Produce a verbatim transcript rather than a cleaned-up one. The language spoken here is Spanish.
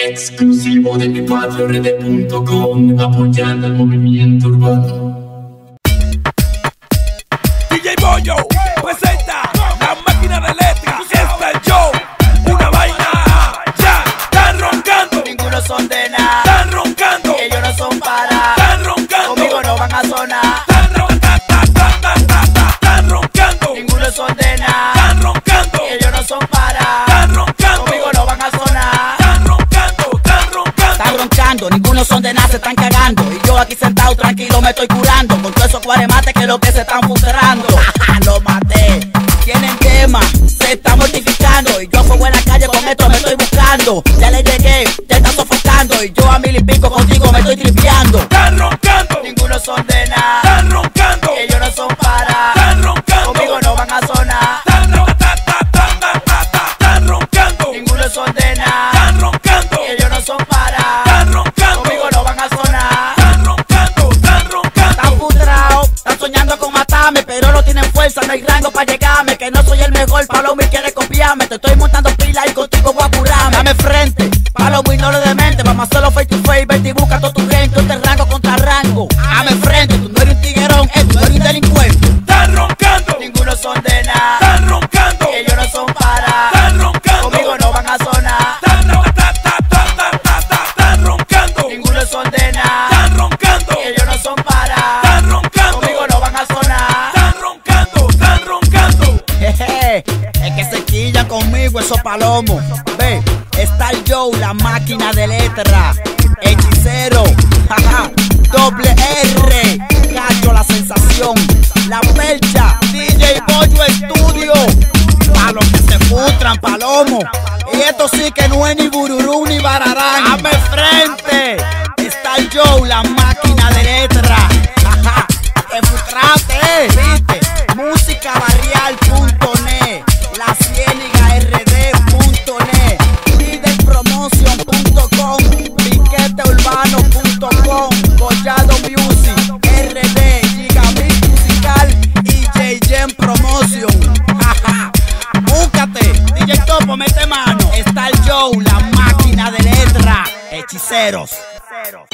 Exclusivo de mi patio R D punto com, apoyando el movimiento urbano. D J Bollo presenta la máquina de letras. Está el show, una vaina. Ya, están roncando. Ninguno son de nada. Están roncando. Ellos no son para. Están roncando. Conmigo no van a sonar. Están roncando. Están roncando. Ninguno son de nada. Están roncando. Ellos no son para. Están roncando. Conmigo no van a sonar. Están roncando. Están roncando. Están roncando. Ninguno son de nada, se están cagando. Y yo aquí sentado tranquilo me estoy curando. Con todos esos cuaremates que lo que se están frustrando. Lo maté. Tienen tema, se está mortificando. Y yo a fuego en la calle con esto me estoy buscando. Ya le llegué, ya está sofocando. Y yo a mil y pico contigo me estoy tripeando. Están roncando. Ninguno son de nada. Están roncando. Ellos no son para. Están roncando. Conmigo no van a sonar. Están roncando. Están roncando. Ninguno son de nada. Están roncando. Ellos no son para. Están roncando. Conmigo no van a sonar. Están roncando. Están roncando. Están frustrados, están soñando con matarme, pero no tienen fuerza, no hay rango para llegarme. Que no soy el mejor, Palomo y quiere copiarme. Te estoy montando pila y contigo voy a curarme. Dame frente, Palomo y no lo demente. Vamos a hacerlo face to face, vete y busca todo tu gente. Este rango contra rango. Dame frente, tú no eres un tiguerón, eh, tú eres un delincuente. Están roncando. Ninguno son de nada. Están roncando. Ellos no son para. Están roncando. Conmigo no van a sonar. Están roncando. Ninguno son de nada. Están roncando. Ellos no son para. Están roncando. Conmigo no van a sonar. Están roncando. Están roncando. Jeje, es que se quillan conmigo esos palomos. Ve, está el Joe, la máquina de letra. Hechicero, jaja, doble R. Cacho la sensación, la percha, D J Bollo Estudio. Pa' los que se frustran, palomo. Y esto sí que no es ni bururú ni bararán. ¡Dame frente! Está el Joe, la máquina de letra. Jaja, te frustraste, eh, viste. música barrial punto net, la ciénaga R D punto net, líder promotion punto com, piquete urbano punto com, Collado Music, R D, Gigabit Musical y J J Promotion. Búscate, D J Topo, mete mano. Está el Joe, la máquina de letra. Hechiceros.